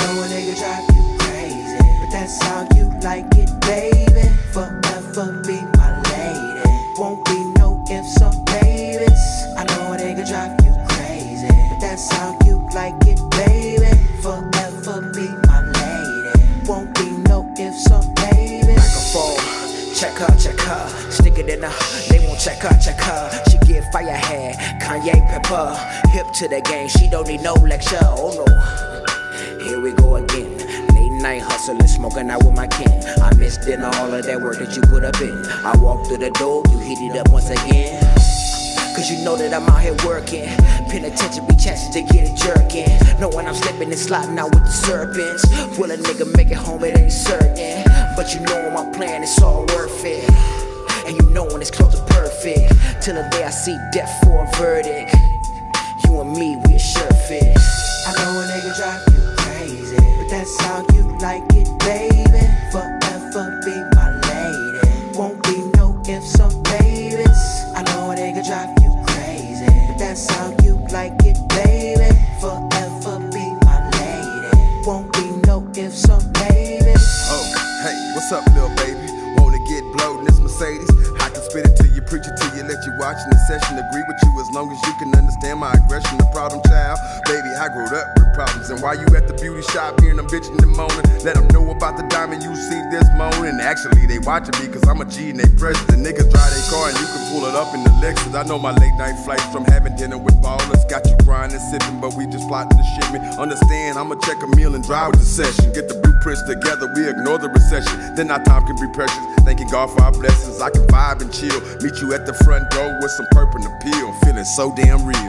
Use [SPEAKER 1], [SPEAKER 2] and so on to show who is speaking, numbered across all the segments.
[SPEAKER 1] know a nigga drive you crazy, but that's how you like it, baby. Forever be my lady. Won't be no ifs or maybes. I know a nigga drive you crazy, but that's how you like it, baby. Forever be my lady. Won't be no ifs or maybes.
[SPEAKER 2] Microphone, check her, stick it in her. They won't check her. She get fire hair, Kanye pepper. Hip to the game, she don't need no lecture. Oh no, here we go again. Late night hustling, smoking out with my kin. I miss dinner, all of that work that you put up in. I walk through the door, you heat it up once again. Cause you know that I'm out here working. Penitentiary chances to get it jerking. Knowing I'm slipping and sliding out with the serpents. Will a nigga make it home, it ain't certain. But you know my plan, it's all worth it. And you know when it's close to perfect. Till the day I see death for a verdict. You and me, we a sure fit.
[SPEAKER 1] I know a nigga drive you crazy, but that's how you like it, baby. Forever be my lady. Won't be no ifs or maybes. I know a nigga drive you crazy, but that's how you like it, baby. Forever be my lady. Won't be no ifs or maybes.
[SPEAKER 3] Oh, hey, what's up, little baby? Wanna get blowed in this Mercedes? I can spit it to you, preach it to you, let you watch in the session. Agree with you as long as you can understand my aggression. The problem child, baby, I grew up with problems. And while you at the beauty shop hearing them bitching and moaning, let them know about the diamond you see this morning. Actually, they watching me cause I'm a G and they precious. The niggas drive their car and you can pull it up in the Lexus. I know my late night flights from having dinner with ballers got you crying and sipping, but we just plotting the shipment. Understand, I'ma check a meal and drive with the session. Get the blueprints together, we ignore the recession. Then our time can be precious. Thanking God for our blessings. I can vibe and chill. Meet you at the front door with some purple and appeal. Feeling so damn real.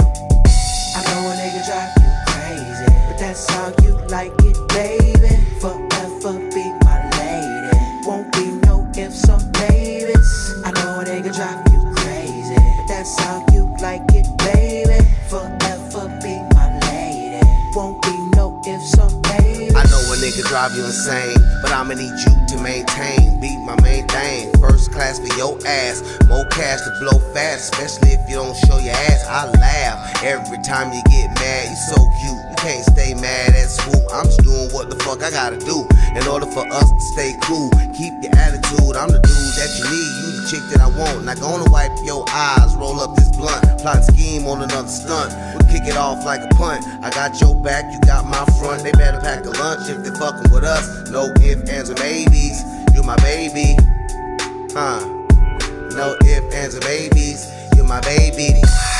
[SPEAKER 1] I know a nigga drive you crazy, but that's how you like it, baby. Forever be my lady. Won't be no ifs or maybes. I know a nigga drive you crazy, but that's how you like it, baby. Forever be my lady. Won't be no ifs or maybes.
[SPEAKER 4] I know a nigga drive you insane, but I'ma need you to maintain. Be my main thing. First class for your ass. More cash to blow fast, especially if you don't show your ass. I laugh every time you get mad. You so cute, you can't stay mad at Swoop. I'm just doing what the fuck I gotta do in order for us to stay cool. Keep your attitude, I'm the dude that you need. You the chick that I want. Not gonna wipe your eyes, roll up this blunt, plot scheme on another stunt. We'll kick it off like a punt. I got your back, you got my front. They better pack a lunch if they fucking with us. No ifs, ands, or maybes. You my baby, huh? No ifs, ands, or maybes. You my baby.